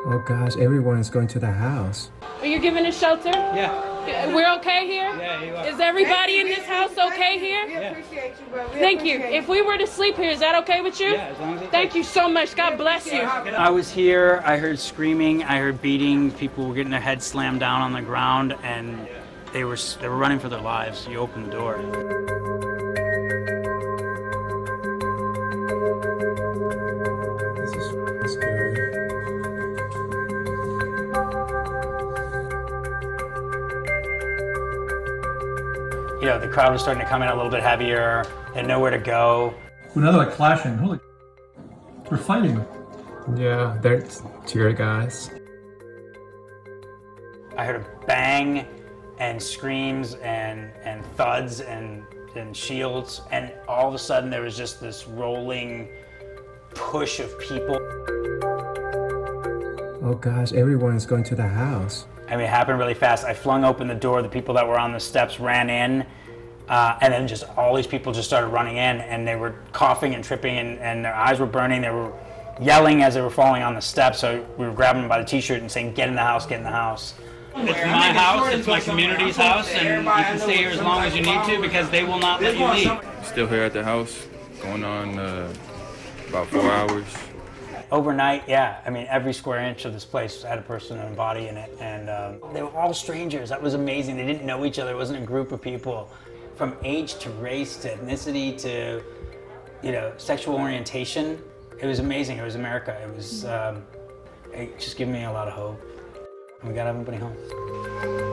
Oh gosh, everyone is going to the house. Are you giving us shelter? Yeah. We're okay here? Yeah, you are. Is everybody in this house okay here? We appreciate you, bro. Thank you. If we were to sleep here, is that okay with you? Yeah, as long as it's Thank you so much. God bless you. I was here, I heard screaming, I heard beating, people were getting their heads slammed down on the ground, and they were running for their lives. You opened the door. This is scary. You know, the crowd was starting to come in a little bit heavier, they had nowhere to go. Well, now they're like clashing. Holy, they're fighting. Yeah, they're tear guys. I heard a bang and screams and thuds and shields, and all of a sudden there was just this rolling push of people. Oh gosh, everyone is going to the house. I mean, it happened really fast. I flung open the door, the people that were on the steps ran in, and then just all these people just started running in, and they were coughing and tripping, and their eyes were burning. They were yelling as they were falling on the steps, so we were grabbing them by the t-shirt and saying, "Get in the house, get in the house." It's my house, it's my community's house, and you can stay here as long as you need to because they will not let you leave. Still here at the house, going on about 4 hours. Overnight, yeah. I mean, every square inch of this place had a person and a body in it, and they were all strangers. That was amazing. They didn't know each other. It wasn't a group of people. From age to race to ethnicity to, you know, sexual orientation. It was amazing. It was America. It was, it just gave me a lot of hope. And we got everybody home.